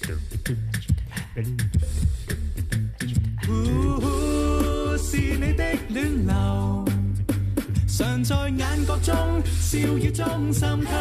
是你的戀流，常在眼角中，笑語中滲透。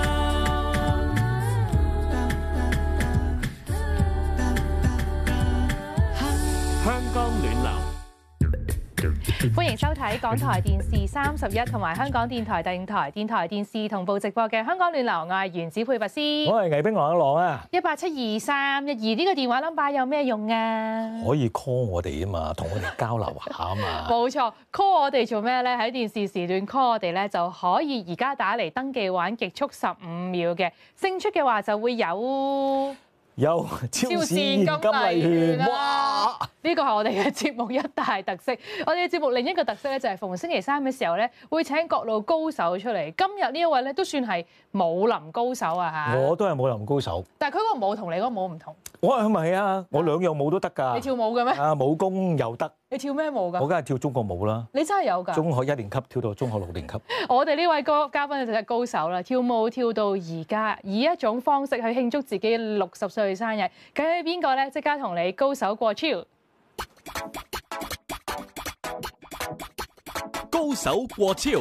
香港暖流。 歡迎收睇港台電視31同埋香港電台第5台電台電視同步直播嘅《香港暖流》，我係原子配拔師， 我係魏冰郎一郎啊 ！1872312呢個電話 number 有咩用啊？ 可以 call 我哋啊嘛，同我哋交流下啊嘛。 冇錯 ，call 我哋做咩咧？喺電視時段 call 我哋咧就可以而家打嚟登記玩極速15秒嘅，勝出嘅話就會有超市現金禮券，哇！ 呢個係我哋嘅節目一大特色。我哋嘅節目另一個特色咧，就係逢星期三嘅時候咧，會請各路高手出嚟。今日呢一位咧都算係武林高手啊嚇！ 我都係武林高手， 但係佢嗰個武同你嗰個武唔同。 我係咪啊？我兩樣武都得㗎。 你跳舞嘅咩？ 啊，武功又得。 你跳咩舞㗎？ 我梗係跳中國舞啦。 你真係有㗎？ 中學1年級跳到中學6年級。 我哋呢位嘉賓就係高手啦，跳舞跳到而家，以一種方式去慶祝自己60歲生日。究竟係邊個咧？即刻同你高手過超！ 高手過超。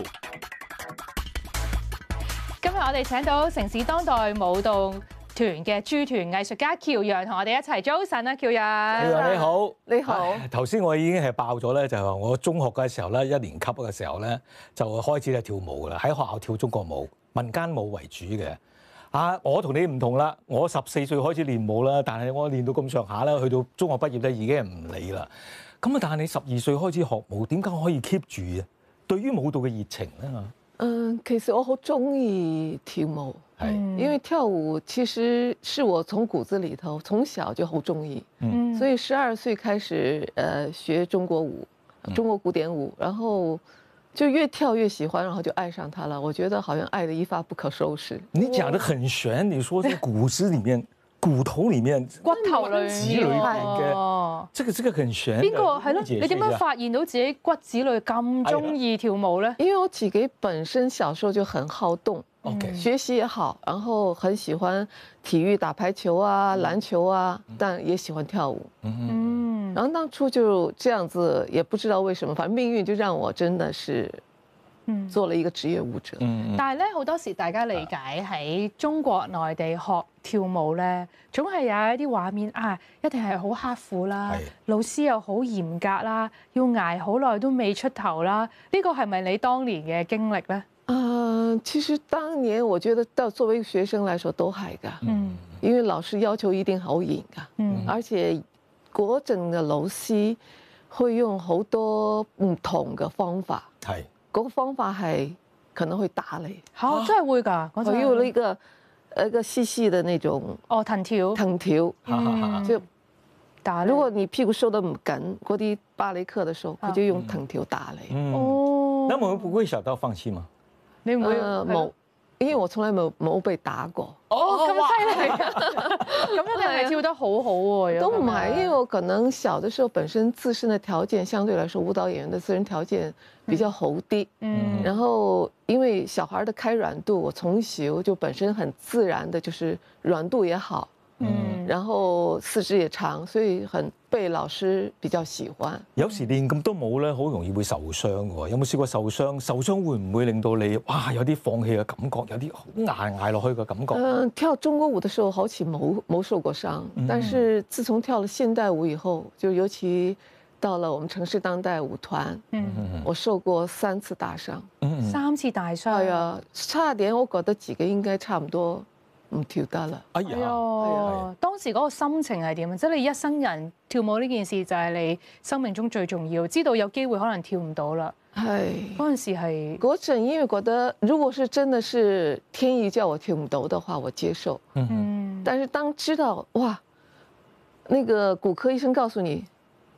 今日我哋請到城市當代舞蹈團嘅駐團藝術家喬洋同我哋一齊。早晨啊，喬洋。 喬洋你好， 你好。 頭先我已經係爆咗咧，就係話我中學嘅時候咧，1年級嘅時候咧就開始咧跳舞㗎啦，喺學校跳中國舞、民間舞為主嘅。啊，我同你唔同啦，我14歲開始練舞啦，但係我練到咁上下啦，去到中學畢業咧已經係唔理啦。咁啊，但係你12歲開始學舞，點解可以 keep 住啊？對於舞蹈嘅熱情咧？ 其實我好中意跳舞，因為跳舞其實是我從骨子裡頭從小就好中意，所以12歲開始學中國舞，中國古典舞，然後就越跳越喜歡，然後就愛上它了。我覺得好像愛得一發不可收拾。 你講得很玄，你說是骨子裡面、骨頭裡面、 骨頭裏面嘅，這個很玄。 邊個係咯？你點樣發現到自己骨子裡咁中意跳舞咧？ 因為我自己本身小時候就很好動，學習也好，然後很喜歡體育，打排球啊、籃球啊，但也喜歡跳舞。然後當初就這樣子，也不知道為什麼，反正命運就讓我真的是做了一個職業舞者。 但係咧，好多時大家理解喺中國內地學跳舞咧，總係有一啲畫面啊，一定係好刻苦啦，老師又好嚴格啦，要捱好耐都未出頭啦。呢個係咪你當年嘅經歷咧？ 其實當年我覺得，到作為一個學生來說都係㗎，因為老師要求一定好嚴㗎，而且嗰陣嘅老師會用好多唔同嘅方法，嗰個方法係可能會打你。 嚇，真係會㗎！ 佢用一個細細的那種藤條， 就打。如果你屁股收得唔緊，嗰啲芭蕾課嘅時候，佢就用藤條打你。 那我們不會想到放棄嗎？ 你唔會冇，因為我從來冇被打過。 咁犀利啊！咁一定係跳得好好喎。 都唔係，因為我可能小的時候本身自身的條件相對來說，舞蹈演員的自身條件比較好啲。然後因為小孩的開軟度，我從小就本身很自然的，就是軟度也好。然後四肢也長，所以很被老師比較喜歡。 有時練咁多舞咧，好容易會受傷喎。有冇試過受傷？受傷會唔會令到你哇有啲放棄嘅感覺，有啲好捱落去嘅感覺？ 跳中國舞的時候好似冇受過傷，但是自從跳了現代舞以後，就尤其到了我們城市當代舞團，我受過3次大傷。 3次大傷？ 係啊，差點我覺得自己應該差唔多唔跳得啦！ 哎呀， 當時嗰個心情係點啊？即係你一生人跳舞呢件事就係你生命中最重要，知道有機會可能跳唔到啦。 係嗰陣時係嗰陣，因為覺得如果是真的是天意叫我跳唔到的話，我接受。但是當知道哇，那個骨科醫生告訴你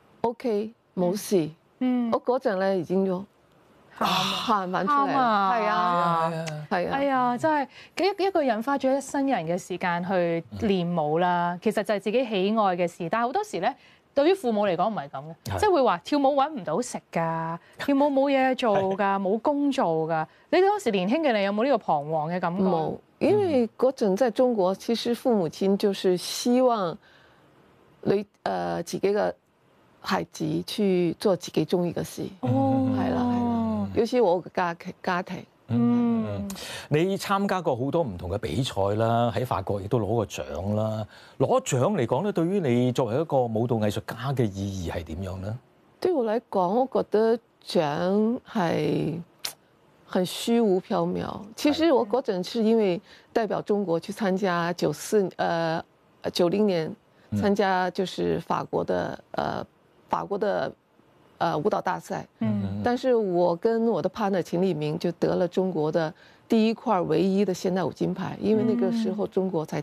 OK 冇事，我嗰陣咧已經咗。喊翻出嚟，係啊，係啊， 哎呀，真係一個人花咗一生人嘅時間去練舞啦，其實就係自己喜愛嘅事。但係好多時咧，對於父母嚟講唔係咁嘅，即係會話跳舞揾唔到食㗎，跳舞冇嘢做㗎，冇工做㗎。你當時年輕嘅你有冇呢個彷徨嘅感覺？ 冇， 因為嗰陣在中國，其實父母親就是希望自己嘅孩子去做自己中意嘅事。係啦，尤其我嘅家庭。 你參加過好多唔同嘅比賽啦，喺法國亦都攞過獎啦。攞獎嚟講咧，對於你作為一個舞蹈藝術家嘅意義係點樣呢？ 對我來講，我覺得獎係很虛無縹緲。其實我嗰陣是因為代表中國去參加90年參加就是法國的舞蹈大賽。但是我跟我的 partner 秦麗明就得了中國的第一塊唯一的現代舞金牌，因為那個時候中國才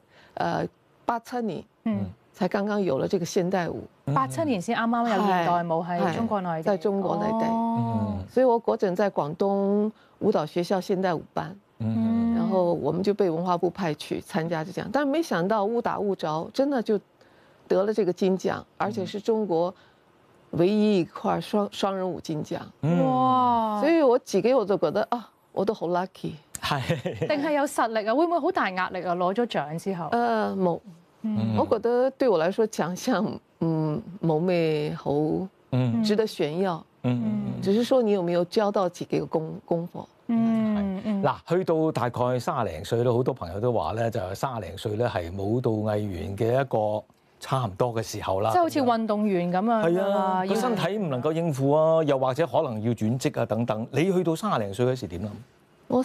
87年，才剛剛有了這個現代舞。 87年先啱啱有現代舞喺中國內地， 在中國內地。所以我嗰陣在廣東舞蹈學校現代舞班，然後我們就被文化部派去參加這獎，但是沒想到誤打誤着，真的就得了這個金獎，而且是中國唯一一塊雙人舞金獎。哇！所以我自己我就覺得啊，我都好 lucky。 係。定係有實力啊？會唔會好大壓力啊？攞咗獎之後？ 冇。我覺得對我來說獎項冇咩好值得炫耀。只是說你有沒有交到自己嘅功課。 嗱，去到大概30零歲咧，好多朋友都話咧，就30零歲咧係舞蹈藝員嘅一個差唔多嘅時候啦。即係好似運動員咁樣。係啊，個身體唔能夠應付啊，又或者可能要轉職啊等等。你去到30零歲嗰時點諗？ 我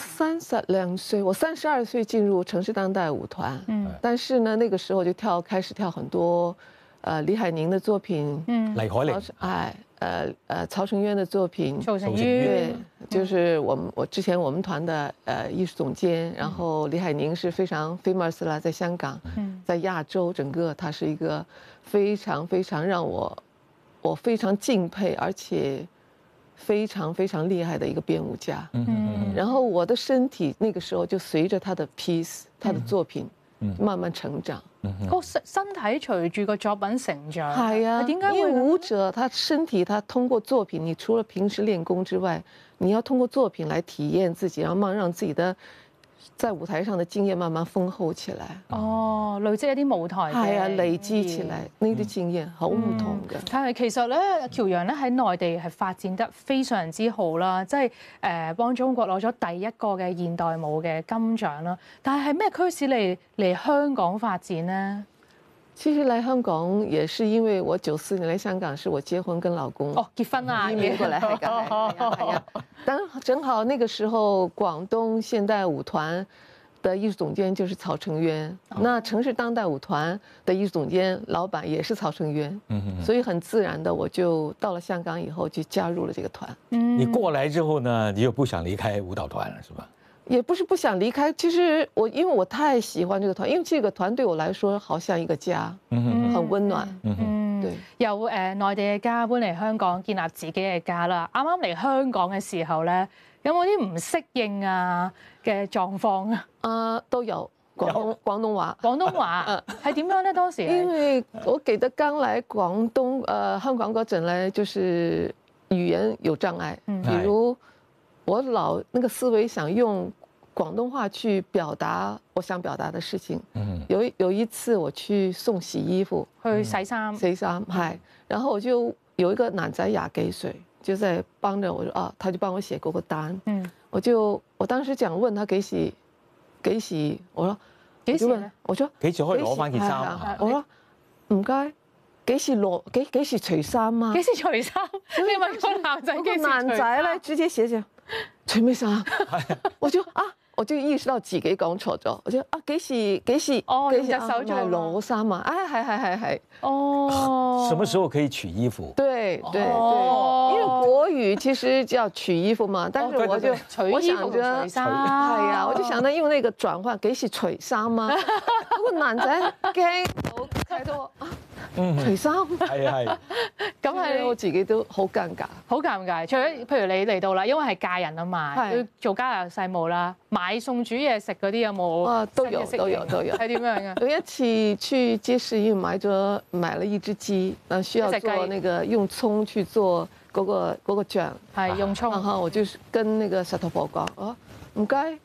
32歲，我32歲進入城市當代舞團。但是呢，那個時候就開始跳很多李海寧的作品。 黎海寧。 曹成淵的作品。 曹成淵。 就是我之前我們團的藝術總監，然後李海寧是非常 famous 啦，在香港，在亞洲整個，他是一個非常非常讓我非常敬佩，而且非常非常厲害的一個編舞家。然後我的身體那個時候就隨着他的 piece，他的作品慢慢成長。 個身體隨住個作品成長。 係啊， 點解會？ 因為舞者他身體，他通過作品，你除了平時練功之外，你要通過作品來體驗自己，然後讓自己的在舞台上的經驗慢慢豐厚起來。 哦，累積一啲舞台嘅。係啊， 累積起來呢啲經驗好唔同嘅。 但係其實咧，喬洋咧喺內地係發展得非常之好啦，即係幫中國攞咗第一個嘅現代舞嘅金獎啦。但係咩驅使你嚟香港發展呢？ 其實來香港也是因為我94年來香港，是我結婚跟老公結婚啊， 移民過來係㗎。正好那個時候廣東現代舞團的藝術總監就是曹成淵，那城市當代舞團的藝術總監老闆也是曹成淵，所以很自然的我就到了香港以後就加入了這個團。 你過來之後呢，你又不想離開舞蹈團了，是吧？ 也不是不想離開，其實因為我太喜歡這個團，因為這個團對我來說好像一個家，很溫暖。對， 由內地嘅家搬嚟香港建立自己嘅家啦。啱啱嚟香港嘅時候咧，有冇啲唔適應啊嘅狀況啊？ 都有廣東話。 廣東話係點樣咧？當時因為我記得剛來廣東香港嗰陣咧，就是語言有障礙，比如我老那個思維想用廣東話去表達我想表達的事情。有一次我去送洗衣服， 去洗衫， 係，然後我就有一個男仔廿幾歲，就在幫着我，他就幫我寫嗰個單。我當時想問他幾時，我說幾時咧？我說幾時可以攞翻件衫？ 我說唔該，幾時除衫啊？ 幾時除衫？你問個男仔幾時除衫？ 男仔咧直接寫住除咩衫？我就意識到自己講錯咗，我就幾時用隻手做攞衫啊？係。 什麼時候可以取衣服？ 對，因為國語其實叫取衣服嘛，但是我就我想着係啊，我就想着用那個轉換幾時除衫啊？嗰個男仔驚到睇到除衫， 係， 咁係我自己都好尷尬， 好尷尬。除咗譬如你嚟到啦，因為係嫁人啊嘛，要做家有細務啦，買餸煮嘢食嗰啲有冇？ 都有。 係點樣嘅？ 有一次去街市又買了一隻雞，需要做那個用蔥去做嗰個醬， 係用蔥。 然後我就跟那個石頭婆講，唔該，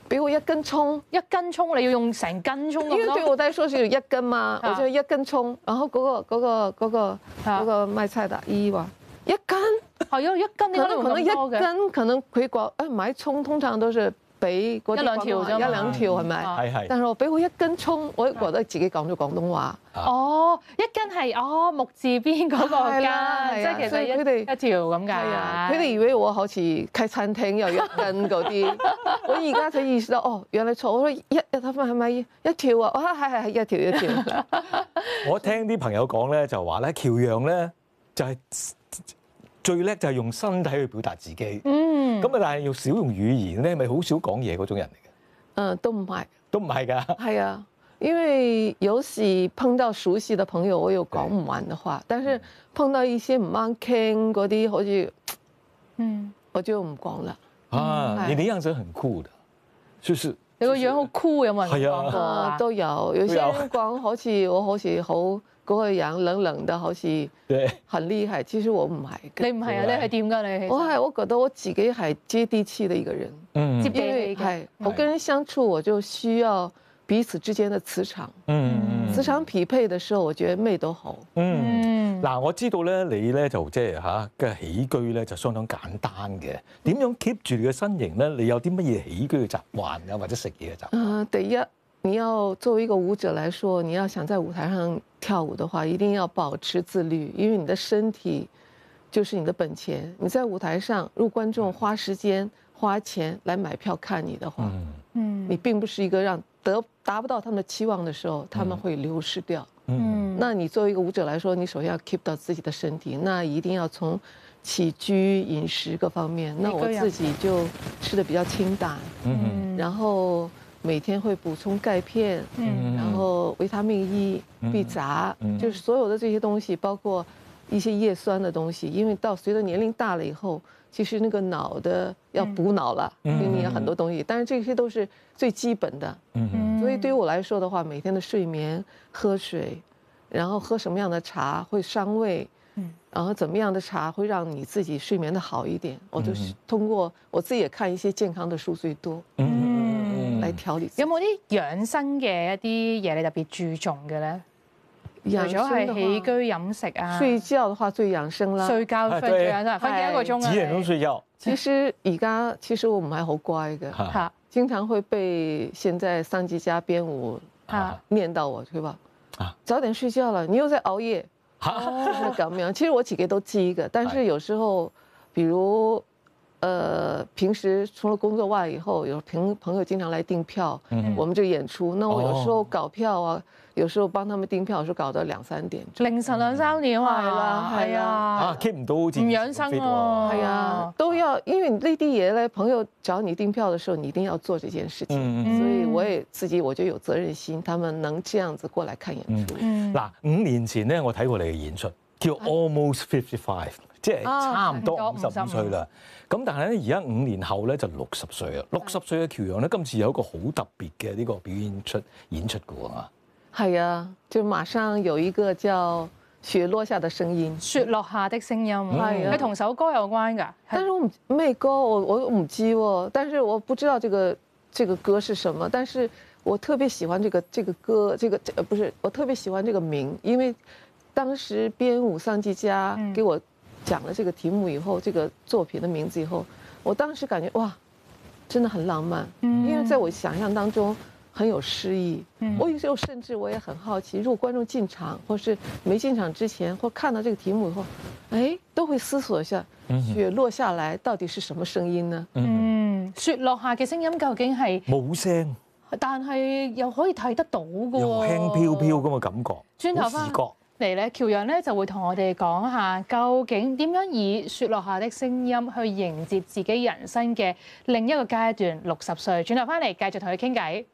俾我1根葱 ，1根葱你要用成根葱咁因為對多。 我來說是1根嘛，我就1根葱，然後嗰個賣菜的姨話1根， 係啊，1根點解你用可能咁多嘅？ 1根可能佢講買葱通常都是俾嗰啲一兩條啫嘛一兩條係咪？ 係但係我俾我1根葱，我覺得自己講咗廣東話。 哦，1根係木字邊嗰個根， 係啦即係其實所以佢哋一條咁解。 係啊，佢哋以為我好似開餐廳有1根嗰啲，我而家才意識到哦，原來錯。我說係咪一條啊？啊係一條。 我聽啲朋友講咧，就話咧喬陽咧就係最叻就係用身體去表達自己。咁啊，但係要少用語言咧，咪好少講嘢嗰種人嚟嘅。 都唔係。 都唔係㗎。 係啊，因為有時碰到熟悉的朋友，我有講唔完的話，但是碰到一些唔啱傾嗰啲，好似我就唔講啦。 啊，你的樣子很酷的，就是你個樣好酷，有冇人講過啊， 啊？ 都有些人講好似我好似好嗰個樣冷冷的，好似很厲害。其實我唔係嘅。 你唔係啊？你係點㗎？你我覺得我自己係接地氣的一個人。 接地因為氣嘅。 我跟人相處，我就需要彼此之間的磁場。磁場匹配的時候，我覺得咩都好。 嗱，我知道咧，你咧就即係嘅起居咧就相當簡單嘅。點樣 keep 住你嘅身形咧？你有啲乜嘢起居嘅習慣啊，或者食嘢嘅習慣？ 第一，你要作為一個舞者來說，你要想在舞台上跳舞的話，一定要保持自律，因為你的身體就是你的本錢。你在舞台上，如果觀眾花時間花錢來買票看你的話，你並不是一個讓達不到他們的期望的時候，他們會流失掉。那你作為一個舞者來說，你首先要 keep 到自己的身體，那一定要從起居飲食各方面。那我自己就吃得比較清淡，然後每天會補充鈣片，然後維他命 E、必雜，就是所有的這些東西，包括一些葉酸的東西。因為到隨着年齡大了以後，其實那個腦的要補腦了，因為你有很多東西，但是這些都是最基本的。所以對於我來說的話，每天的睡眠、喝水，然後喝什麼樣的茶會傷胃，然後怎麼樣的茶會讓你自己睡眠得好一點，我就是通過我自己也看一些健康的書最多，來調理。 有冇啲養生嘅一啲嘢你特別注重嘅咧？除咗係起居飲食啊， 睡覺的話最養生啦。 睡覺最養生，瞓幾多個鐘啊？ 幾點鐘睡覺？ 其實我唔係好乖嘅，經常會被現在三級加編舞念到我，對吧？早點睡覺了，你又在熬夜，就是咁樣。其實我自己都知嘅，但是有時候，比如平時除了工作外以後，有朋友經常來訂票，我們這個演出，那我有時候搞票啊。有時候幫他們訂票，有時候搞到2、3點， 凌晨2、3點啊， 係啊 ，keep 唔到好似唔養生喎， 係啊，都要，因為呢啲嘢咧，朋友找你訂票的時候，你一定要做這件事情，所以我也自己我覺得有責任心，他們能這樣子過來看演出。 嗱5年前咧，我睇過你嘅演出，叫 Almost 55，即係差唔多55歲啦。咁但係咧，而家5年後咧就60歲啦。60歲嘅喬陽咧，今次有一個好特別嘅呢個表演出嘅喎。 係啊，就馬上有一個叫雪落下的聲音。 雪落下的聲音，係啊，佢同首歌有關㗎。 但是我咩歌我唔知喎，但是我不知道這個歌是什麼，但是我特別喜歡這個歌，不是，我特別喜歡這個名，因為當時編舞桑吉佳給我講了這個題目以後，這個作品的名字以後，我當時感覺哇，真的很浪漫，因為在我想象當中。很有詩意，我有時候甚至我也很好奇，如果觀眾進場或是沒進場之前，或看到這個題目以後，都會思索一下，雪落下來到底是什麼聲音呢？ 雪落下嘅聲音究竟係冇聲， 但係又可以睇得到嘅， 又輕飄飄咁嘅感覺。 轉頭翻嚟咧，喬陽咧就會同我哋講下，究竟點樣以雪落下的聲音去迎接自己人生嘅另一個階段，60歲。轉頭翻嚟繼續同佢傾偈。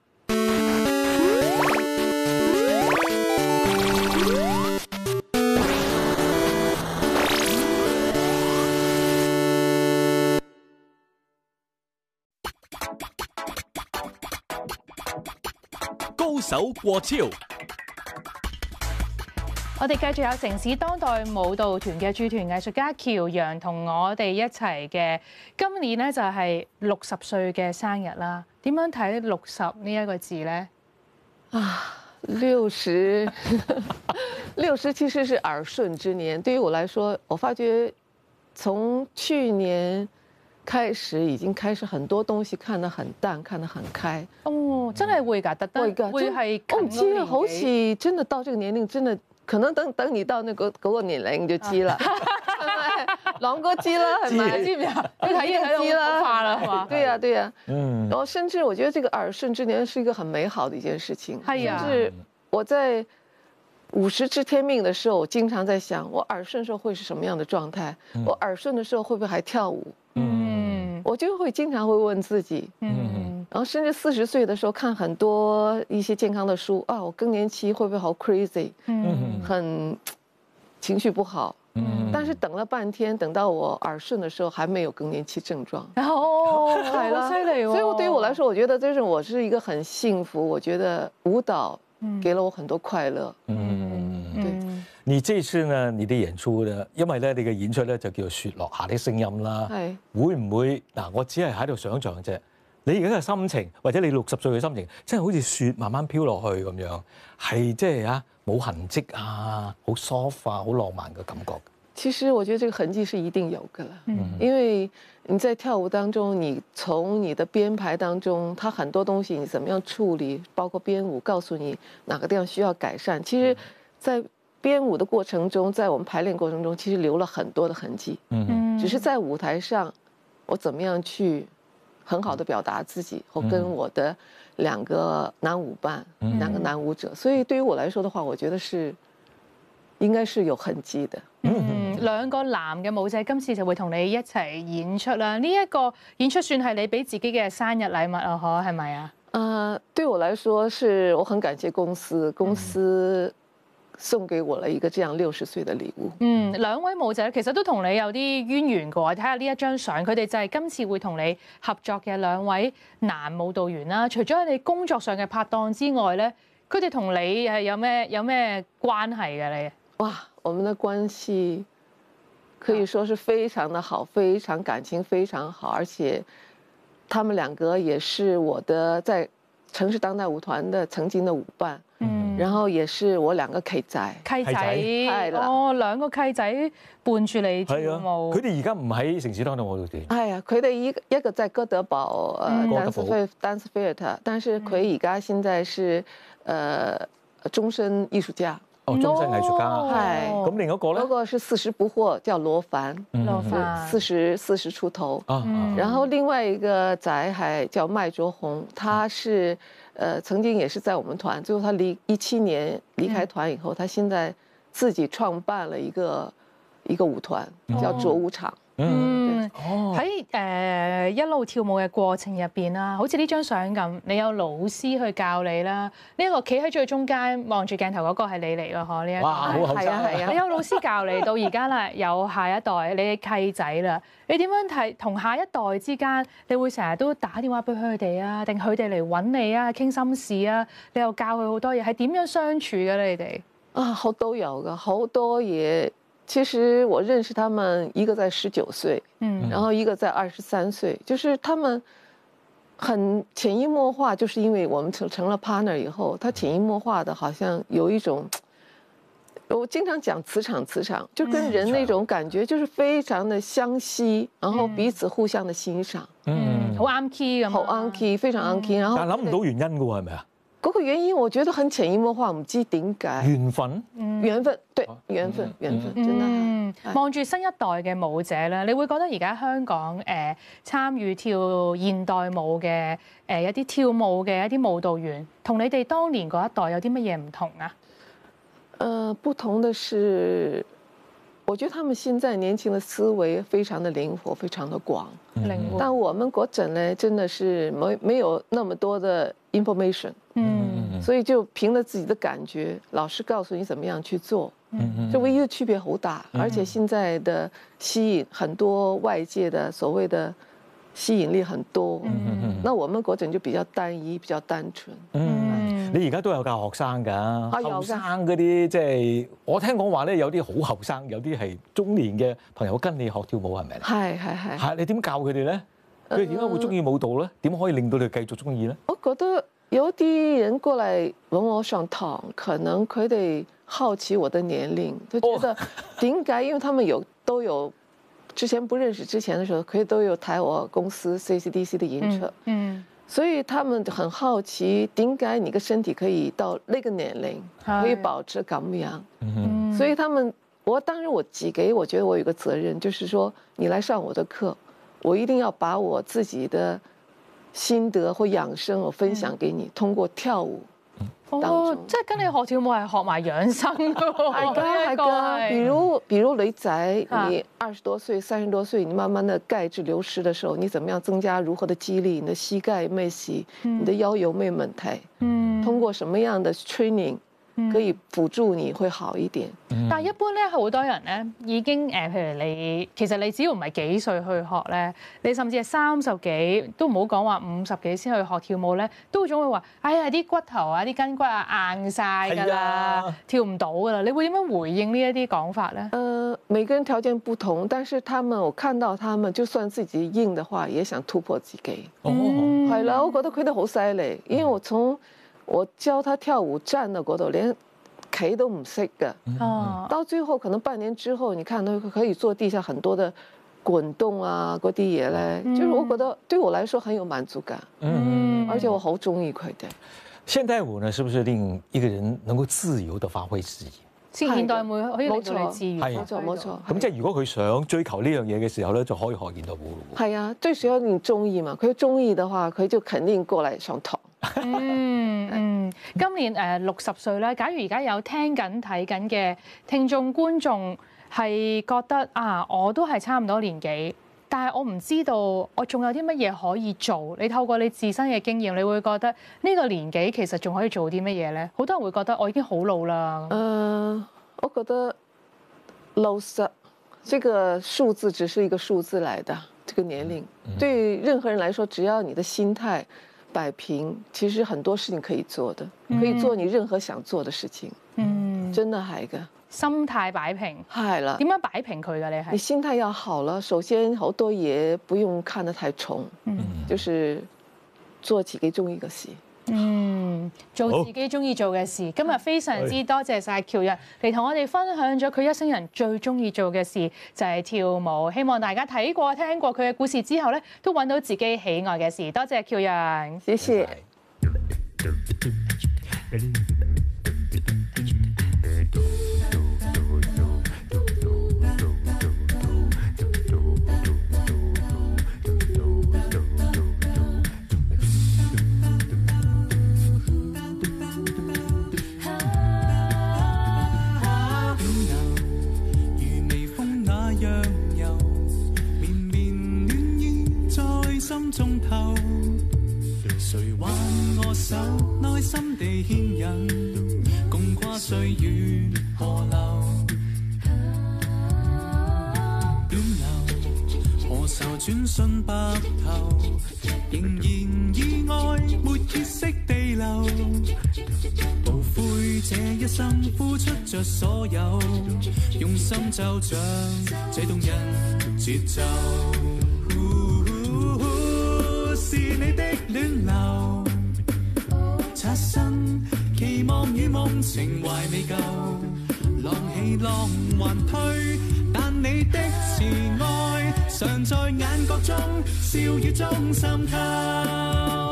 高手過招， 我哋繼續有城市當代舞蹈團嘅駐團藝術家喬洋同我哋一齊嘅，今年咧就係60歲嘅生日啦。點樣睇60呢一個字咧？ 啊，60，60其實是耳順之年。對於我來說，我發覺從去年開始已經開始很多東西看得很淡，看得很開。 哦，真係會㗎，特登會係我唔知啊，好似真的到這個年齡，真的可能等你到嗰個年齡你就知啦，係咪？朗哥知啦，係咪？知唔知啊？你睇嘢睇到化啦，係嘛？對呀，對呀。然後甚至我覺得這個耳順之年是一個很美好的一件事情。 係啊。 甚至我在50知天命的時候，我經常在想，我耳順時候會是什麼樣的狀態？我耳順的時候會不會還跳舞？我就會經常會問自己。然後甚至40歲的時候看很多一些健康的書啊，我更年期會不會好 crazy？很情緒不好。但是等了半天，等到我耳順的時候，還沒有更年期症狀。 哦，係啦，犀利喎！ 所以對於我來說，我覺得這是我是一個很幸福。我覺得舞蹈給了我很多快樂。對。 你這次呢，你的演出呢，因為咧你嘅演出咧就叫做雪落下的聲音啦。係。會唔會嗱？我只係喺度想像啫。你而家嘅心情，或者你60歲嘅心情，真係好似雪慢慢飄落去咁樣，係即係啊冇痕跡啊，好 soft 啊，好浪漫嘅感覺。 其實我覺得這個痕跡是一定有㗎啦，因為你在跳舞當中，你從你的編排當中，它很多東西你怎麼樣處理，包括編舞告訴你哪個地方需要改善。其實，在編舞的過程中，在我們排練過程中，其實留了很多的痕跡。只是在舞台上，我怎麼樣去很好的表達自己，和跟我的兩個男舞伴、兩個男舞者，所以對於我來說的話，我覺得是應該是有痕跡的。 兩個男嘅舞者今次就會同你一齊演出啦。呢一個演出算係你俾自己嘅生日禮物啊？嗬，係咪啊？ 對我來說，是我很感謝公司送給我了一個這樣60歲的禮物。 兩位舞者其實都同你有啲淵源㗎。睇下呢一張相，佢哋就係今次會同你合作嘅兩位男舞蹈員啦。除咗佢哋工作上嘅拍檔之外咧，佢哋同你係有咩關係嘅你？ 哇，我們的關係可以說是非常的好，非常感情非常好，而且他們兩個也是我的在城市當代舞團的曾經的舞伴。然後也是我兩個契仔， 係啦，哦，兩個契仔伴住你跳舞。 佢哋而家唔喺城市當代舞蹈團。 係啊，佢哋一個在哥德堡Dance Theatre，但是佢而家現在是終身藝術家。 哦，終身藝術家。 係。 咁另一個咧？ 嗰個是40不惑，叫羅凡。 羅凡。 40出頭。然後另外一個仔係叫麥卓宏，他是。曾經也是在我們團，最後他17年離開團以後，他現在自己創辦了一個舞團，叫卓舞場。 喺一路跳舞嘅過程入邊啦，好似呢張相咁，你有老師去教你啦。呢一個企喺最中間望住鏡頭嗰個係你嚟㗎嗬？呢一個。 哇，好後生。 係啊。 你有老師教你到而家啦，有下一代你嘅契仔啦。你點樣睇同下一代之間？你會成日都打電話俾佢哋啊，定佢哋嚟揾你啊，傾心事啊？你又教佢好多嘢，係點樣相處嘅你哋？ 啊，好都有㗎，好多嘢。其實我認識他們，一個在19歲，然後一個在23歲，就是他們很潛移默化，就是因為我們成了 partner 以後，他潛移默化的，好像有一種，我經常講磁場，就跟人那種感覺，就是非常的相吸，然後彼此互相的欣賞， 好啱 key 咁， 好啱 key，非常啱 key，然後但係諗唔到原因㗎喎，係咪啊？ 嗰個原因我覺得很潛移默化，唔知點解。緣分，對，緣分，真係。 望住新一代嘅舞者咧，你會覺得而家香港參與跳現代舞嘅一啲跳舞嘅一啲舞蹈員，同你哋當年嗰一代有啲乜嘢唔同啊？ 不同的是，我覺得他們現在年輕的思維非常的靈活，非常的廣。靈活。但我們嗰陣呢，真的是沒有那麼多的 information。所以就憑着自己的感覺，老師告訴你怎麼樣去做，這唯一的區別好大。而且現在的吸引很多外界的所謂的吸引力很多，那我們嗰陣就比較單一，比較單純。 你而家都有教學生㗎， 有㗎後生嗰啲即係我聽講話咧，有啲好後生，有啲係中年嘅朋友跟你學跳舞係咪？係你點教佢哋咧？佢哋點解會中意舞蹈咧？點可以令到你繼續中意咧？ 我覺得有啲人過嚟揾我上堂，可能佢哋好奇我的年齡，就覺得點解？因為他們都有之前不認識之前的時候，佢都有睇我公司 CCDC 的演出，所以他們很好奇點解你個身體可以到那個年齡可以保持咁樣，所以他們當然我自己我覺得我有個責任，就是說你來上我的課，我一定要把我自己的心得或養生我分享給你，通過跳舞。 哦，即係跟你學跳舞係學埋養生㗎喎。 係㗎，比如女仔，你20多歲、30多歲，你慢慢的鈣質流失的時候，你怎麼樣增加如何的肌力？你的膝蓋有冇事？你的腰有冇問題？通過什麼樣的 training 可以輔助你會好一點。 但係一般咧，好多人咧已經譬如你，其實你只要唔係幾歲去學咧，你甚至係30幾都唔好講話50幾先去學跳舞咧，都總會話：哎呀，啲骨頭啊、啲筋骨啊硬晒㗎啦，跳唔到㗎啦。你會點樣回應呢一啲講法咧？ 每個人條件不同，但是我看到他們，就算自己硬的話，也想突破自己。係啦，我覺得佢哋好犀利，因為我教他跳舞站的嗰度，連企都唔識嘅，到最後可能半年之後，你看他可以做地下很多的滾動啊嗰啲嘢咧，就是我覺得對我來說很有滿足感，而且我好中意佢哋。 現代舞呢，是不是令一個人能夠自由地發揮自己？ 現代舞可以令到你自由， 冇錯。 咁即係如果佢想追求呢樣嘢嘅時候咧，就可以學現代舞咯。 係啊，最主要你中意嘛，佢中意嘅話，佢就肯定過嚟上堂。 今年60歲啦，假如而家有聽緊睇緊嘅聽眾觀眾係覺得啊，我都係差唔多年紀，但係我唔知道我仲有啲乜嘢可以做。你透過你自身嘅經驗，你會覺得呢個年紀其實仲可以做啲乜嘢咧？好多人會覺得我已經好老啦。 我覺得老實，這個數字只是一個數字來的，這個年齡對任何人來說，只要你的心態擺平，其實很多事情可以做的，可以做你任何想做的事情。真的係嘅。 心態擺平係啦。 點樣擺平佢㗎？ 你心態要好了，首先好多嘢不用看得太重，就是做自己中意嘅事。 做自己中意做嘅事。今日非常之多謝晒喬洋嚟同我哋分享咗佢一生人最中意做嘅事就係跳舞。希望大家睇過聽過佢嘅故事之後咧，都揾到自己喜愛嘅事。多謝喬洋， 謝謝。 心中透，誰挽我手，內心地牽引，共跨歲月河流。遠流何愁轉瞬白頭，仍然意外沒歇息地流。無悔這一生付出着所有，用心奏着這動人節奏。是你的暖流，擦身期望與夢情懷未夠，浪起浪還退，但你的慈愛常在眼角中，笑語中滲透。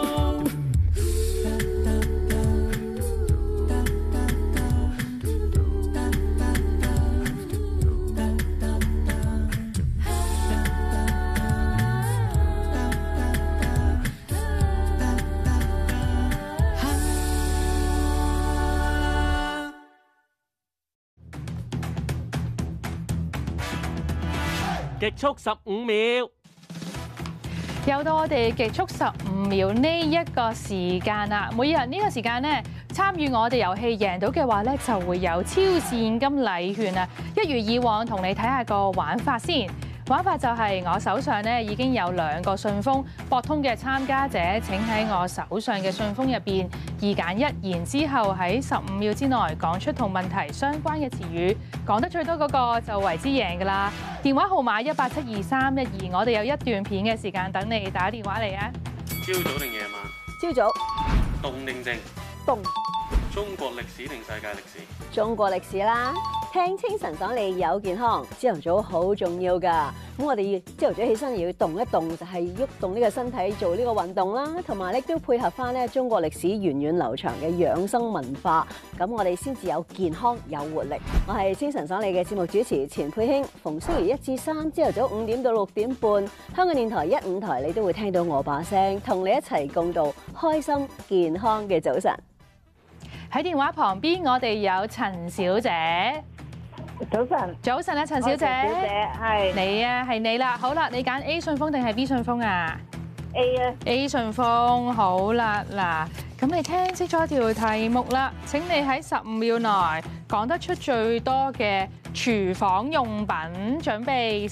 極速15秒， 又到我哋極速15秒呢一個時間啦！每日呢個時間咧，參與我哋遊戲贏到嘅話咧，就會有超現金禮券啊！一如以往同你睇下個玩法先。 玩法就係我手上咧已經有2個信封，博通嘅參加者請喺我手上嘅信封入邊2揀1，然之後喺15秒之內講出同問題相關嘅詞語，講得最多嗰個就為之贏㗎啦。電話號碼1872312，我哋有一段片嘅時間等你打電話嚟啊！ 朝早定夜晚？ 朝早。 動定靜？ 動。 中國歷史定世界歷史？ 中國歷史啦。聽清晨爽利有健康，朝頭早好重要㗎。咁我哋朝頭早起身要動一動，就係喐動呢個身體做呢個運動啦，同埋咧都配合翻咧中國歷史源遠流長嘅養生文化，咁我哋先至有健康有活力。我係清晨爽利嘅節目主持錢佩卿，逢星期1至3朝頭早5點到6點半，香港電台1、5台你都會聽到我把聲，同你一齊共度開心健康嘅早晨。 喺電話旁邊，我哋有陳小姐。 早晨， 早晨啊，陳小姐， 小姐係你啊，係你啦。好啦，你揀 A 信封定係 B 信封啊 A 啊 ？A 信封，好啦，嗱，咁你聽清楚條題目啦。請你喺15秒內講得出最多嘅廚房用品。準備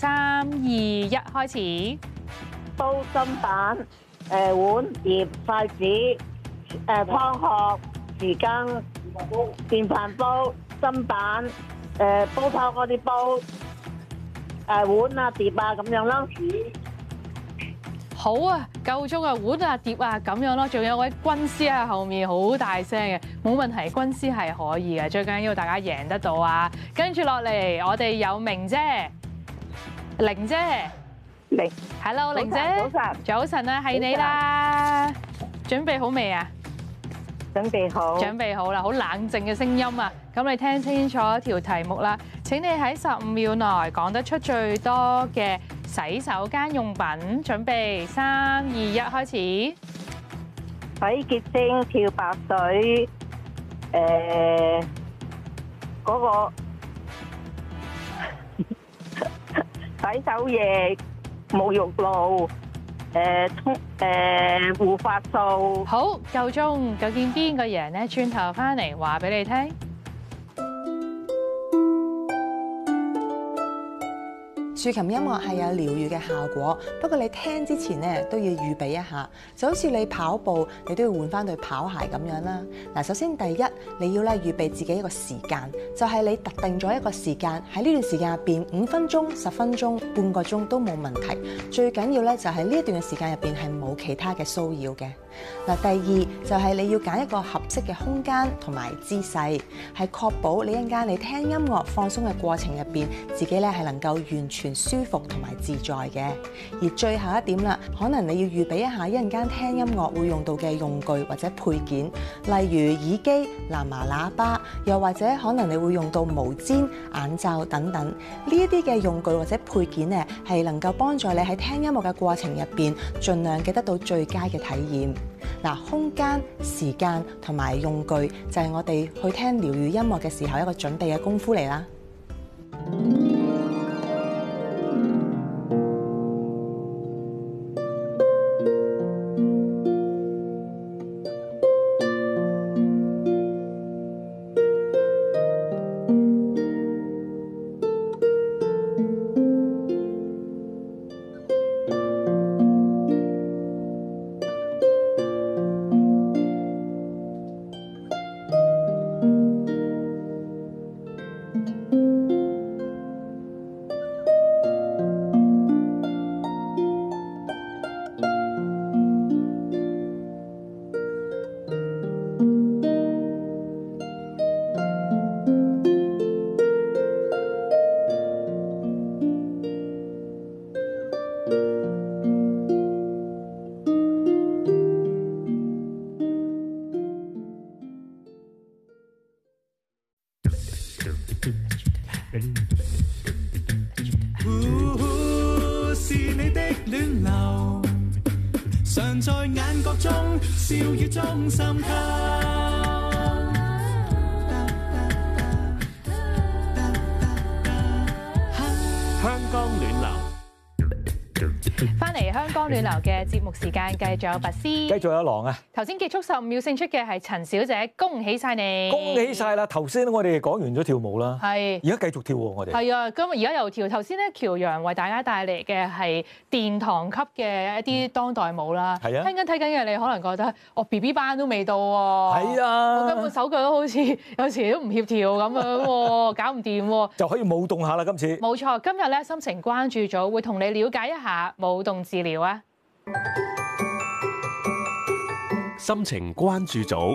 3、2、1，開始。 煲砧板、碗碟、筷子、湯殼、匙羹、電飯煲、砧板。煲湯嗰啲煲，碗啊碟啊咁樣咯。 好啊，夠鐘啊，碗啊碟啊咁樣咯。仲有位軍師喺後面好大聲嘅，冇問題，軍師係可以嘅。最緊要大家贏得到啊！跟住落嚟，我哋有明姐、玲姐， 玲 ，Hello， 玲姐， 早晨， 早晨啊，係你啦。準備好未啊？ 準備好， 準備好啦，好冷靜嘅聲音啊！咁你聽清楚條題目啦。請你喺15秒內講得出最多嘅洗手間用品。準備3、2、1，開始。 洗潔精、漂白水，嗰個洗手液、沐浴露。護髮素。 好，夠鐘，究竟邊個贏呢？轉頭翻嚟話俾你聽。 豎琴音樂係有療癒嘅效果，不過你聽之前咧都要預備一下，就好似你跑步，你都要換翻對跑鞋咁樣啦。嗱，首先第一，你要咧預備自己一個時間，就係你特定咗一個時間，喺呢段時間入邊5分鐘、10分鐘、半個鐘都冇問題。最緊要咧就係呢一段嘅時間入邊係冇其他嘅騷擾嘅。嗱，第二就係你要揀一個合適嘅空間同埋姿勢，係確保你一陣間你聽音樂放鬆嘅過程入邊，自己咧係能夠完全舒服同埋自在嘅。而最後一點啦，可能你要預備一下一陣間聽音樂會用到嘅用具或者配件，例如耳機、藍牙喇叭，又或者可能你會用到毛氈、眼罩等等。呢一啲嘅用具或者配件咧，係能夠幫助你喺聽音樂嘅過程入邊，盡量嘅得到最佳嘅體驗。嗱，空間、時間同埋用具就係我哋去聽療癒音樂嘅時候一個準備嘅功夫嚟啦。 是你的戀流，常在眼角中，笑語中滲透。 香港暖流。 翻嚟香港暖流嘅節目時間，繼續有拔絲， 繼續有狼啊！ 頭先結束15秒勝出嘅係陳小姐，恭喜晒你！ 恭喜晒啦！頭先我哋講完咗跳舞啦， 係， 而家繼續跳喎我哋。 係啊，今日而家又跳。頭先咧，喬洋為大家帶嚟嘅係殿堂級嘅一啲當代舞啦。 係啊， 睇緊嘅你可能覺得我 BB 班都未到喎。 係啊， 我根本手腳都好似有時都唔協調咁樣喎，搞唔掂喎。 就可以舞動下啦，今次。 冇錯，今日咧心情關注組會同你了解一下舞動治療啊。 心情關注組。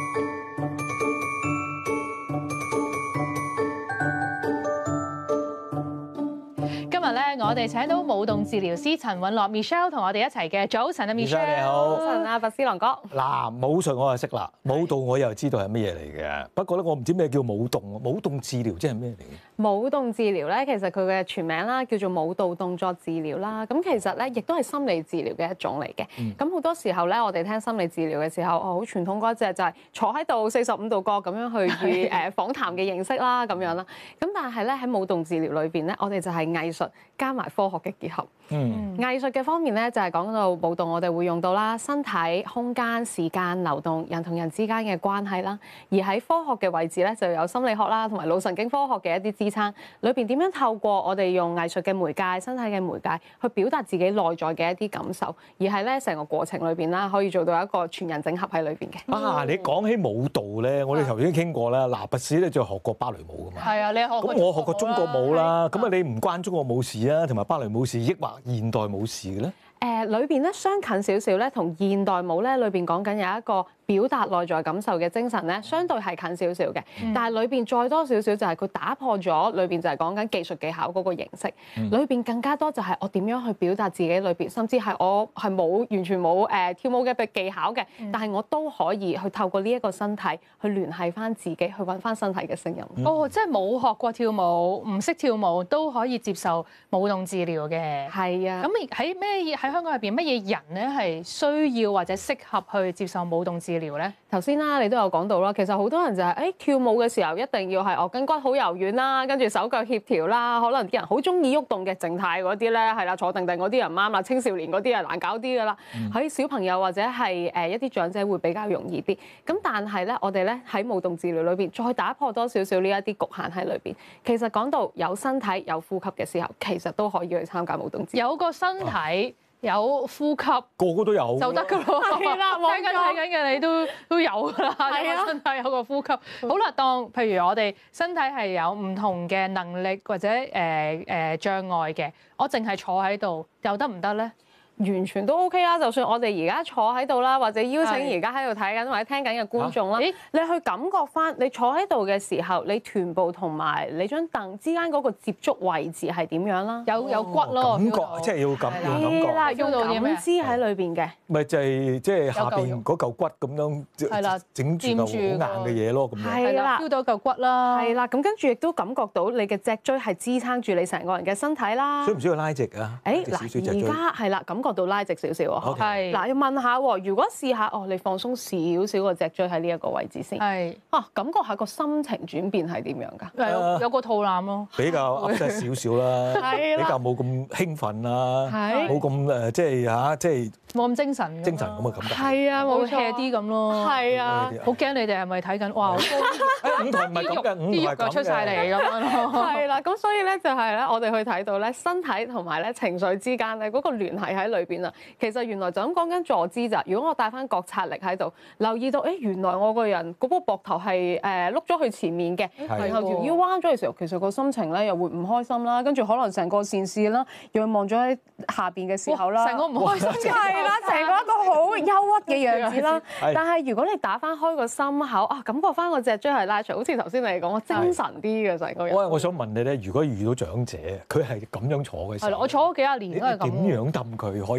今日咧，我哋請到舞動治療師陳韻樂 Michelle 同我哋一齊嘅。早晨啊 Michelle 你好。 早晨啊，拔絲郎哥。 嗱，武術我就識啦，舞蹈我又知道係乜嘢嚟嘅。不過咧，我唔知咩叫舞動，舞動治療即係咩嚟嘅？ 舞動治療咧，其實佢嘅全名啦，叫做舞蹈動作治療啦。咁其實咧，亦都係心理治療嘅一種嚟嘅。咁好多時候咧，我哋聽心理治療嘅時候，好傳統嗰隻就係坐喺度45度角咁樣去與訪談嘅形式啦，咁樣啦。咁但係咧喺舞動治療裏邊咧，我哋就係藝術加埋科學嘅結合。藝術嘅方面咧，就係講到舞動，我哋會用到啦身體、空間、時間流動、人同人之間嘅關係啦。而喺科學嘅位置咧，就有心理學啦，同埋腦神經科學嘅一啲支撐。裏邊點樣透過我哋用藝術嘅媒介、身體嘅媒介去表達自己內在嘅一啲感受，而係咧成個過程裏邊啦，可以做到一個全人整合喺裏邊嘅。 啊，你講起舞蹈咧，我哋頭先傾過啦。嗱，拔絲咧就學過芭蕾舞噶嘛。 係啊，你學過。 咁我學過中國舞啦。咁啊，你唔關中國舞事啊，同埋芭蕾舞事，抑或現代舞事嘅咧？ 裏邊咧相近少少咧，同現代舞咧裏邊講緊有一個表達內在感受嘅精神咧，相對係近少少嘅。但係裏邊再多少少就係佢打破咗裏邊就係講緊技術技巧嗰個形式，裏邊更加多就係我點樣去表達自己裏邊，甚至係我係完全冇跳舞嘅技巧嘅，但係我都可以去透過呢一個身體去聯繫翻自己，去揾翻身體嘅聲音。 哦，即係冇學過跳舞，唔識跳舞都可以接受舞動治療嘅。 係啊。 咁喺香港入邊乜嘢人咧係需要或者適合去接受舞動治療咧？ 頭先啦，你都有講到啦，其實好多人就係跳舞嘅時候一定要係筋骨好柔軟啦，跟住手腳協調啦，可能啲人好中意喐動嘅靜態嗰啲咧，係啦，坐定定嗰啲人唔啱啦，青少年嗰啲係難搞啲噶啦，喺小朋友或者係一啲長者會比較容易啲。咁但係咧，我哋咧喺舞動治療裏邊再打破多少少呢一啲局限喺裏邊。其實講到有身體有呼吸嘅時候，其實都可以去參加舞動治療。 有個身體。有呼吸， 個個都有就得㗎咯。 係啦， 睇緊嘅你都有㗎啦。有個身體有個呼吸。好啦，當譬如我哋身體係有唔同嘅能力或者障礙嘅，我淨係坐喺度又得唔得咧？ 完全都 OK 啦，就算我哋而家坐喺度啦，或者邀請而家喺度睇緊或者聽緊嘅觀眾啦，你去感覺翻你坐喺度嘅時候，你臀部同埋你張凳之間嗰個接觸位置係點樣啦？ 有骨咯， 感覺即係要感覺。 係啦，用感知喺裏邊嘅。 咪就係即係下邊嗰嚿骨咁樣，係啦，整住嚿好硬嘅嘢咯，咁樣。 係啦， feel到嚿骨啦。 係啦，咁跟住亦都感覺到你嘅脊椎係支撐住你成個人嘅身體啦。 需唔需要拉直啊？ 嗱，而家係啦，感覺到拉直少少喎。 係嗱，要問下喎，如果試下你放鬆少少個脊椎喺呢一個位置先。 係感覺下個心情轉變係點樣㗎？ 有個肚腩咯， 比較 upset 少少啦，比較冇咁興奮啦，冇咁即係冇咁精神咁嘅感覺。 係啊，冇錯啲咁咯。 係啊， 好驚你哋係咪睇緊？哇！ 舞台唔係咁嘅， 啲肉就出晒嚟咁樣咯。 係啦，咁所以咧就係咧，我哋去睇到咧身體同埋咧情緒之間咧嗰個聯繫喺裏邊啊。其實原來就咁講緊坐姿咋。如果我帶翻覺察力喺度，留意到原來我個人嗰個膊頭係碌咗去前面嘅，然後條腰彎咗嘅時候，其實個心情咧又會唔開心啦，跟住可能成個視線啦，又望咗喺下邊嘅時候啦， 成個唔開心係啦，成個一個好憂鬱嘅樣子啦。但係如果你打翻開個心口感覺翻個脊椎係拉長，好似頭先你講，我精神啲嘅成個人。 我想問你咧，如果遇到長者，佢係咁樣坐嘅時候， 係啦，我坐咗幾廿年都係咁。 點樣氹佢可以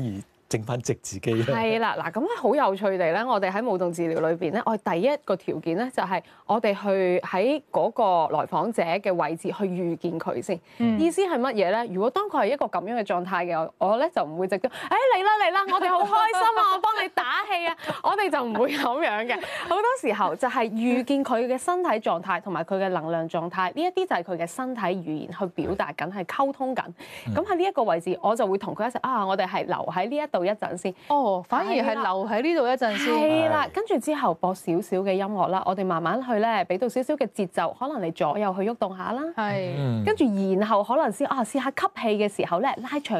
整翻直自己咧？ 係啦，嗱咁咧好有趣地咧，我哋喺舞動治療裏邊咧，我哋第一個條件咧就係我哋去喺嗰個來訪者嘅位置去預見佢先。意思係乜嘢咧？如果當佢係一個咁樣嘅狀態嘅，我咧就唔會直接嚟啦，我哋好開心啊，我幫你打氣啊，我哋就唔會咁樣嘅。好多時候就係預見佢嘅身體狀態同埋佢嘅能量狀態，呢一啲就係佢嘅身體語言去表達緊，係溝通緊。咁喺呢一個位置，我就會同佢一齊我哋係留喺呢一度一陣先。 反而係留喺呢度一陣先。 係啦，跟住之後播少少嘅音樂啦，我哋慢慢去咧，俾到少少嘅節奏，可能你左右去喐動下啦。 係。 跟住然後可能先試下吸氣嘅時候咧，拉長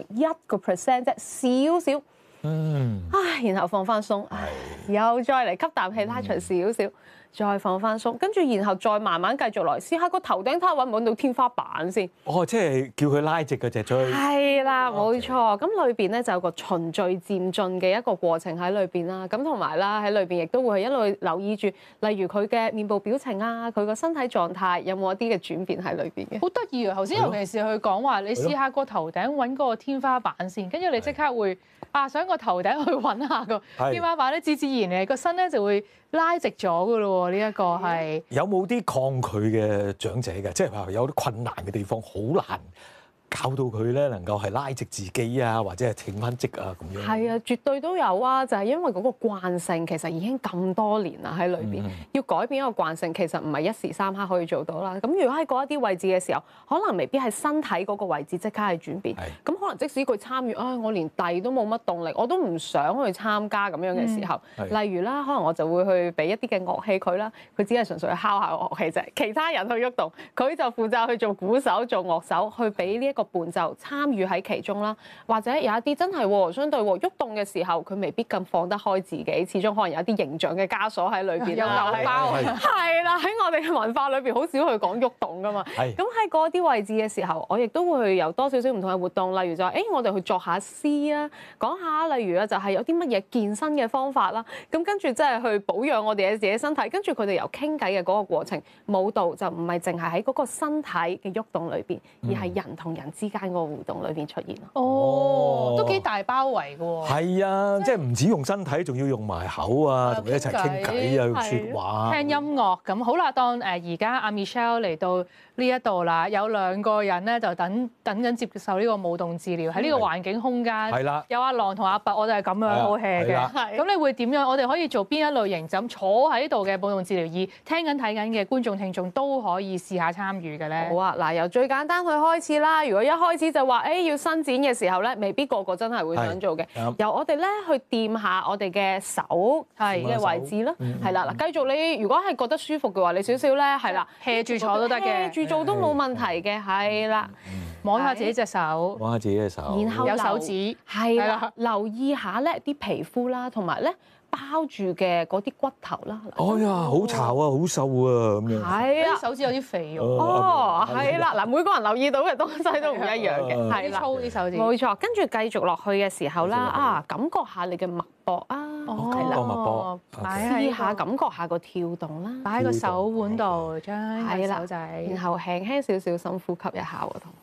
1% 啫，少少。然後放翻鬆，又再嚟吸啖氣，拉長少少。再放翻鬆，跟住然後再慢慢繼續來，試下個頭頂睇下揾唔揾到天花板先。 即係叫佢拉直嗰隻嘴。 係啦，冇錯。咁裏邊咧就有個循序漸進嘅一個過程喺裏邊啦。咁同埋啦，喺裏邊亦都會係一路留意住，例如佢嘅面部表情啊，佢個身體狀態有冇一啲嘅轉變喺裏邊嘅。 好得意啊！頭先尤其是佢講話，你試下個頭頂揾嗰個天花板先，跟住你即刻會想個頭頂去揾下個天花板咧，自然嚟個身咧就會拉直咗噶咯喎。呢一個係有冇啲抗拒嘅長者嘅？即係話有啲困難嘅地方，好難教到佢咧能夠係拉直自己啊，或者係挺翻直啊咁樣。 係啊，絕對都有啊！就係因為嗰個慣性其實已經咁多年啦喺裏邊，要改變一個慣性其實唔係一時三刻可以做到啦。咁如果喺嗰一啲位置嘅時候，可能未必係身體嗰個位置即刻係轉變。咁可能即使佢參與，我連遞都冇乜動力，我都唔想去參加咁樣嘅時候，例如啦，可能我就會去俾一啲嘅樂器佢啦，佢只係純粹去敲下樂器啫，其他人去喐動，佢就負責去做鼓手、做樂手，去俾呢一個伴奏參與喺其中啦。或者有一啲真係相對喐動嘅時候，佢未必咁放得開自己，始終可能有一啲形象嘅枷鎖喺裏邊。有偶包係啦，喺我哋嘅文化裏邊好少去講喐動噶嘛。咁喺嗰啲位置嘅時候，我亦都會有多少少唔同嘅活動，例如就係我哋去作下詩啊，講下例如就係有啲乜嘢健身嘅方法啦。咁跟住即係去保養我哋嘅自己身體，跟住佢哋由傾偈嘅嗰個過程，舞蹈就唔係淨係喺嗰個身體嘅喐動裏邊，而係人同人之間嗰個互動裏邊出現。 都幾大包圍嘅喎。 係啊，即係唔止用身體，仲要用埋口啊，同佢一齊傾偈啊，用説話、 聽音樂咁。好啦，當而家阿 Michelle 嚟到呢一度啦，有兩個人咧就等緊接受呢個舞動治療喺呢個環境空間。係啦，有阿朗同阿伯，我哋係咁樣好 hea 嘅。咁你會點樣？我哋可以做邊一類型？就咁坐喺度嘅舞動治療，而聽緊睇緊嘅觀眾聽眾都可以試下參與嘅咧。 好啊，嗱，由最簡單去開始啦。如果一開始就話要伸展嘅時候咧，未必個個真係會想做嘅。由我哋咧去掂下我哋嘅手嘅位置啦，係啦。嗱，繼續你如果係覺得舒服嘅話，你少少咧係啦 ，hea 住坐都得嘅， hea 住做都冇問題嘅，係啦。 摸下自己隻手， 摸下自己隻手， 然後有手指， 係啦，留意下咧啲皮膚啦，同埋咧包住嘅嗰啲骨頭啦。 哎呀，好巢啊，好瘦啊，咁樣。 係啊， 手指有啲肥喎。 係啦，嗱，每個人留意到嘅東西都唔一樣嘅，係啦， 粗啲手指。 冇錯，跟住繼續落去嘅時候啦，感覺下你嘅脈搏啊， 感覺脈搏， 試下感覺下個跳動啦， 擺喺個手腕度，將個手仔， 然後輕輕少少深呼吸一下喎，同。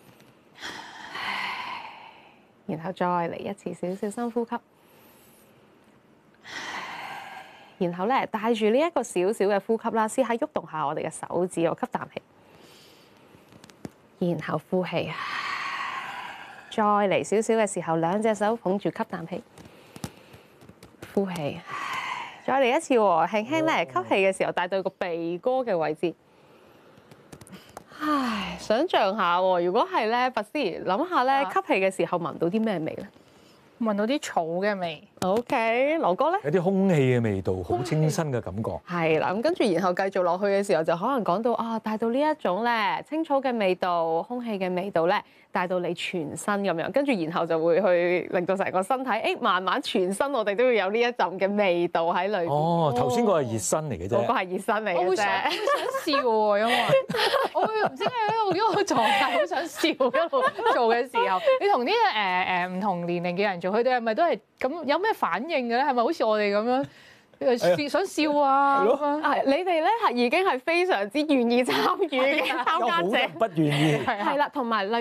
然後再嚟一次少少深呼吸，然後咧帶住呢一個少少嘅呼吸啦，試下喐動下我哋嘅手指，我吸啖氣，然後呼氣，再嚟少少嘅時候，兩隻手捧住吸啖氣，呼氣，再嚟一次喎，輕輕咧吸氣嘅時候帶到個鼻哥嘅位置。唉，想像下喎，如果係咧，拔絲諗下咧，吸氣嘅時候聞到啲咩味咧？ 聞到啲草嘅味。 OK，羅哥咧？ 有啲空氣嘅味道，好清新嘅感覺。 係啦，咁跟住然後繼續落去嘅時候，就可能講到帶到呢一種咧青草嘅味道、空氣嘅味道咧，帶到你全身咁樣，跟住然後就會去令到成個身體，慢慢全身我哋都要有呢一陣嘅味道喺裏邊。 頭先個係熱身嚟嘅啫。 嗰個係熱身嚟嘅啫。 我會想笑喎，因為我會唔知點解我呢個狀態好想笑，一路做嘅時候，你同啲唔同年齡嘅人做，佢哋係咪都係咁？有咩反應嘅咧？係咪好似我哋咁樣想笑啊？ 你哋咧係已經係非常之願意參與嘅參加者， 不願意。 係啦，同埋例如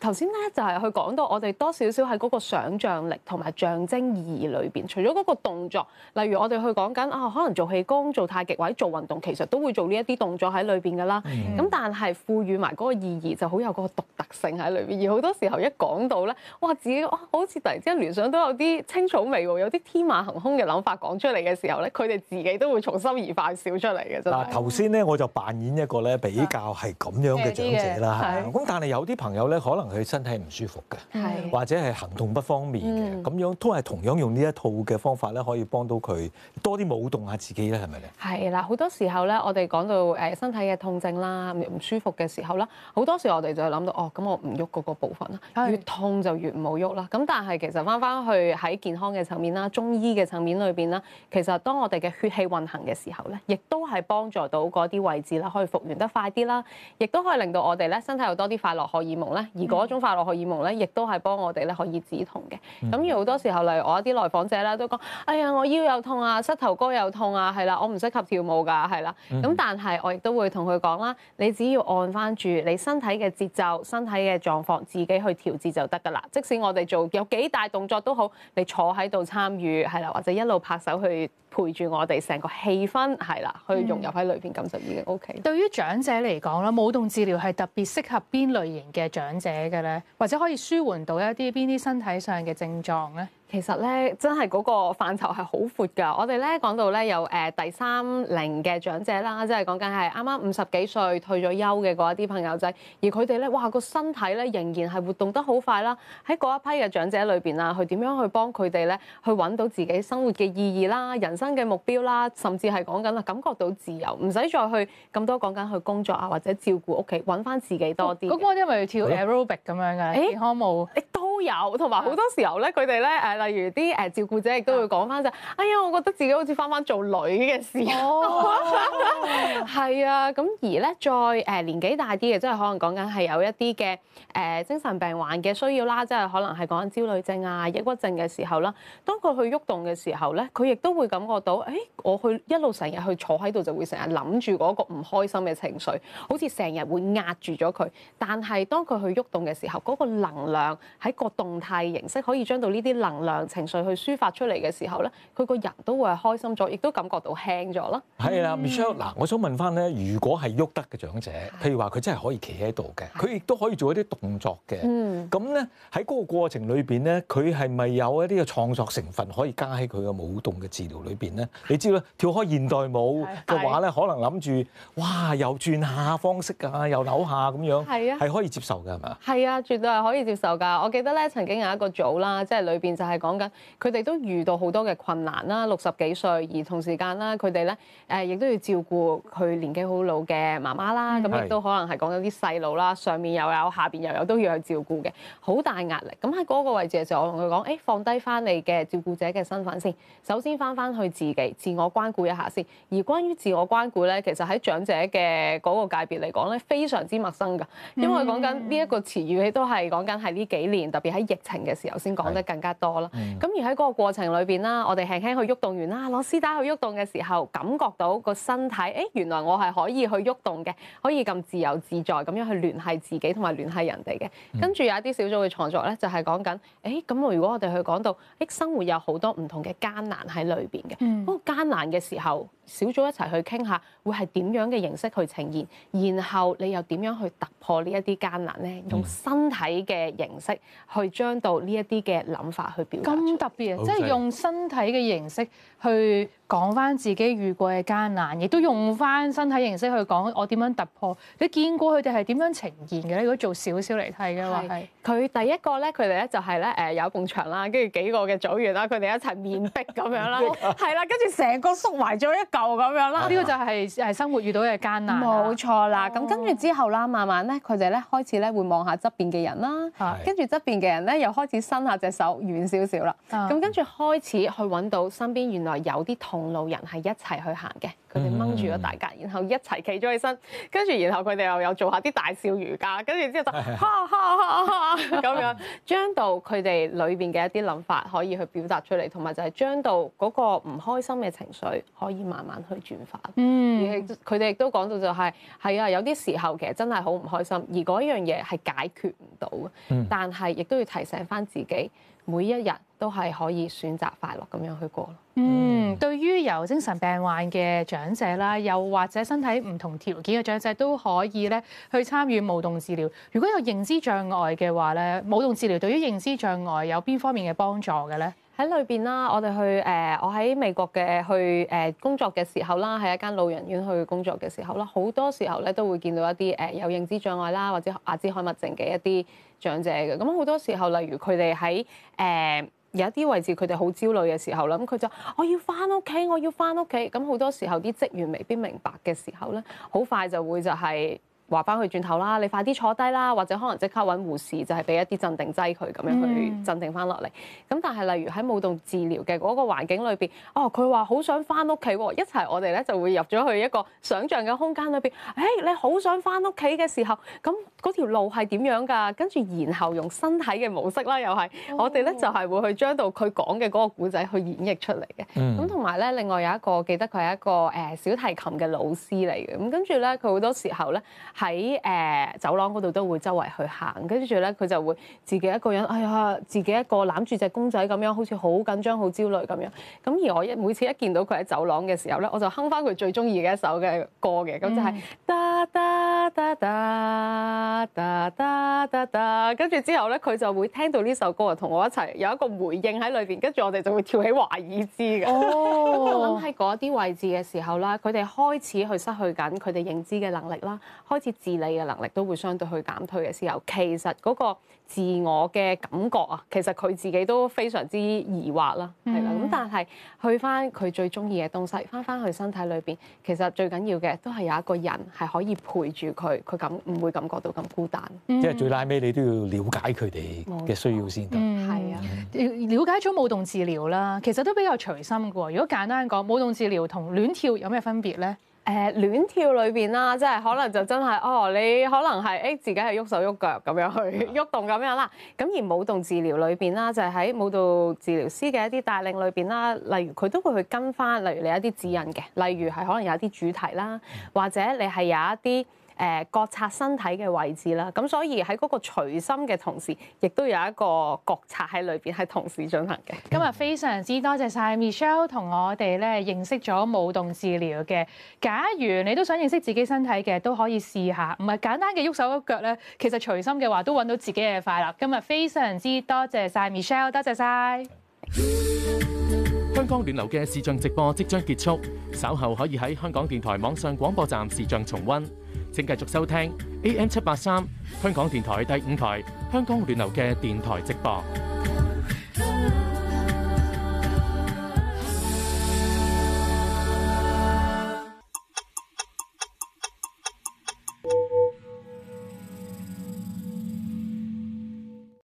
頭先咧就係佢講到我哋多少少喺嗰個想像力同埋象徵意義裏邊，除咗嗰個動作，例如我哋去講緊可能做氣功、做太極或者做運動，其實都會做呢一啲動作喺裏邊㗎啦。咁但係賦予埋嗰個意義就好有嗰個獨特性喺裏邊，而好多時候一講到咧，哇自己好似突然之間聯想到有啲青草味喎，有啲天馬行空嘅諗法講出嚟嘅時候咧，佢哋自己都會從心而發笑出嚟嘅。真係。嗱頭先咧我就扮演一個咧比較係咁樣嘅長者啦，咁但係有啲朋友咧可能佢身體唔舒服嘅，或者係行動不方便嘅，咁樣都係同樣用呢一套嘅方法咧，可以幫到佢多啲舞動下自己咧，係咪咧？ 係啦，好多時候咧，我哋講到身體嘅痛症啦、唔舒服嘅時候啦，好多時我哋就諗到咁我唔喐嗰個部分啦，越痛就越唔好喐啦。咁但係其實翻去喺健康嘅層面啦、中醫嘅層面裏邊啦，其實當我哋嘅血氣運行嘅時候咧，亦都係幫助到嗰啲位置啦，可以復原得快啲啦，亦都可以令到我哋咧身體有多啲快樂荷爾蒙咧，而嗰種快樂荷爾蒙咧，亦都係幫我哋咧可以止痛嘅。咁而好多時候，例如我一啲來訪者咧都講：哎呀，我腰又痛啊，膝頭哥又痛啊，係啦，我唔適合跳舞㗎，係啦。咁但係我亦都會同佢講啦，你只要按翻住你身體嘅節奏、身體嘅狀況，自己去調節就得㗎啦。即使我哋做有幾大動作都好，你坐喺度參與係啦，或者一路拍手去陪住我哋成個氣氛係啦，去融入喺裏邊，咁就已經 OK。 對於長者嚟講啦，舞動治療係特別適合邊類型嘅長者嘅咧，或者可以舒緩到一啲邊啲身體上嘅症狀咧？ 其實咧，真係嗰個範疇係好闊㗎。我哋咧講到咧有第30嘅長者啦，即係講緊係啱啱50幾歲退咗休嘅嗰一啲朋友仔，而佢哋咧哇個身體咧仍然係活動得好快啦。喺嗰一批嘅長者裏邊啊，佢點樣去幫佢哋咧去揾到自己生活嘅意義啦、人生嘅目標啦，甚至係講緊感覺到自由，唔使再去咁多講緊去工作啊或者照顧屋企，揾翻自己多啲。 咁嗰啲咪跳 aerobic 咁樣㗎？健康舞都有，同埋好多時候咧，佢哋咧例如啲照顧者亦都會講翻就，哎呀，我覺得自己好似翻做女嘅時候，係啊，咁而咧再年紀大啲嘅，即係可能講緊係有一啲嘅精神病患嘅需要啦，即係可能係講緊焦慮症啊、抑鬱症嘅時候啦，當佢去喐動嘅時候咧，佢亦都會感覺到，我去一路成日去坐喺度就會成日諗住嗰個唔開心嘅情緒，好似成日會壓住咗佢。但係當佢去喐動嘅時候，嗰個能量喺個動態形式可以將到呢啲能量情緒去抒發出嚟嘅時候咧，佢個人都會係開心咗，亦都感覺到輕咗啦。 係啦，Michelle，嗱，我想問翻咧，如果係喐得嘅長者，譬如話佢真係可以企喺度嘅，佢亦都可以做一啲動作嘅。咁咧喺嗰個過程裏邊咧，佢係咪有一啲嘅創作成分可以加喺佢嘅舞動嘅治療裏邊咧？你知啦，跳開現代舞嘅話咧，可能諗住哇又轉下方式啊，又扭下咁樣，係可以接受嘅係咪啊？ 係啊，絕對係可以接受㗎。我記得咧曾經有一個組啦，即係裏邊就係講緊佢哋都遇到好多嘅困難啦，60幾歲，而同時間啦，佢哋咧亦都要照顧佢年紀好老嘅媽媽啦，咁亦都可能係講緊啲細路啦，上面又有，下邊又有，都要去照顧嘅，好大壓力。咁喺嗰個位置嘅時候，我同佢講，放低翻你嘅照顧者嘅身份先，首先翻去自己，自我關顧一下先。而關於自我關顧咧，其實喺長者嘅嗰個界別嚟講咧，非常之陌生㗎，因為講緊呢一個詞語都係講緊係呢幾年，特別喺疫情嘅時候先講得更加多啦。咁而喺嗰個過程裏邊啦，我哋輕輕去喐動完啦，攞絲帶去喐動嘅時候，感覺到個身體，原來我係可以去喐動嘅，可以咁自由自在咁樣去聯繫自己同埋聯繫人哋嘅。跟住有一啲小組嘅創作咧，就係講緊，咁如果我哋去講到，生活有好多唔同嘅艱難喺裏邊嘅，嗰個艱難嘅時候，小組一齊去傾下，會係點樣嘅形式去呈現，然後你又點樣去突破呢一啲艱難咧？用身體嘅形式去將到呢一啲嘅諗法去表達。 咁特別啊！即係用身體嘅形式去講翻自己遇過嘅艱難，亦都用翻身體形式去講我點樣突破。你見過佢哋係點樣呈現嘅咧？如果做少少嚟睇嘅話，係佢第一個咧，佢哋咧就係咧有一埲牆啦，跟住幾個嘅組員啦，佢哋一齊面壁咁樣啦，係啦，跟住成個縮埋咗一嚿咁樣啦。呢個就係生活遇到嘅艱難。 冇錯啦。咁跟住之後啦，慢慢咧，佢哋咧開始咧會望下側邊嘅人啦，跟住側邊嘅人咧又開始伸下隻手遠少少啦。咁跟住開始去揾到身邊原來有啲同路人係一齊去行嘅。 佢哋掹住咗大家，然後一齊企咗起身，跟住然後佢哋又有做下啲大笑瑜伽，跟住之後就哈哈哈哈咁樣，將到佢哋裏邊嘅一啲諗法可以去表達出嚟，同埋就係將到嗰個唔開心嘅情緒可以慢慢去轉化。而佢哋亦都講到就係啊，有啲時候其實真係好唔開心，而嗰樣嘢係解決唔到嘅，但係亦都要提醒翻自己，每一日都係可以選擇快樂咁樣去過咯。 對於有精神病患嘅長者啦，又或者身體唔同條件嘅長者都可以咧去參與舞動治療。如果有認知障礙嘅話咧，舞動治療對於認知障礙有邊方面嘅幫助嘅咧？ 喺裏邊啦，我哋我喺美國嘅工作嘅時候啦，喺一間老人院去工作嘅時候啦，好多時候咧都會見到一啲有認知障礙啦，或者阿茲海默症嘅一啲長者嘅。咁好多時候，例如佢哋喺有一啲位置佢哋好焦慮嘅時候啦，咁佢就我要翻屋企，我要翻屋企。咁好多時候啲職員未必明白嘅時候咧，好快就會就係話翻佢轉頭啦，你快啲坐低啦，或者可能即刻揾護士就係俾一啲鎮定劑佢咁樣去鎮定翻落嚟。咁但係例如喺舞動治療嘅嗰個環境裏邊，佢話好想翻屋企喎，一齊我哋咧就會入咗去一個想像嘅空間裏邊。你好想翻屋企嘅時候，咁嗰條路係點樣㗎？跟住然後用身體嘅模式啦，又係我哋咧就係會去將到佢講嘅嗰個故仔去演繹出嚟嘅。咁同埋咧，另外有一個記得佢係一個小提琴嘅老師嚟嘅。咁跟住咧，佢好多時候咧喺走廊嗰度都會周圍去行，跟住咧佢就會自己一個人，自己一個攬住隻公仔咁樣，好似好緊張、好焦慮咁樣。咁而我每次一見到佢喺走廊嘅時候咧，我就哼翻佢最中意嘅一首嘅歌嘅，咁就係噠噠噠噠噠噠噠噠，跟住之後咧佢就會聽到呢首歌啊，同我一齊有一個回應喺裏邊，跟住我哋就會跳起華爾茲嘅。咁我諗喺嗰啲位置嘅時候啦，佢哋開始去失去緊佢哋認知嘅能力啦，開始自理嘅能力都會相對去減退嘅時候，其實嗰個自我嘅感覺啊，其實佢自己都非常之疑惑啦，係啦。咁但係去翻佢最中意嘅東西，翻去身體裏邊，其實最緊要嘅都係有一個人係可以陪住佢，佢唔會感覺到咁孤單。 即係最拉尾，你都要了解佢哋嘅需要先得。 係啊，了解咗舞動治療啦，其實都比較隨心嘅喎。如果簡單講，舞動治療同戀跳有咩分別咧？ 戀跳裏邊啦，即係可能就真係你可能係自己係喐手喐腳咁樣去喐動咁樣啦。咁而舞動治療裏邊啦，就係喺舞蹈治療師嘅一啲帶領裏邊啦，例如佢都會去跟翻，例如你一啲指引嘅，例如係可能有一啲主題啦，或者你係有一啲覺察身體嘅位置啦，咁所以喺嗰個隨心嘅同時，亦都有一個覺察喺裏邊係同時進行嘅。 今日非常之多謝晒 Michelle 同我哋咧認識咗舞動治療嘅。假如你都想認識自己身體嘅，都可以試下，唔係簡單嘅喐手喐腳咧，其實隨心嘅話都揾到自己嘅快樂。今日非常之多謝晒 Michelle， 多謝晒。 香港聯流嘅視像直播即將結束，稍後可以喺香港電台網上廣播站視像重溫。請繼續收聽 AM 783香港電台第5台香港聯流嘅電台直播。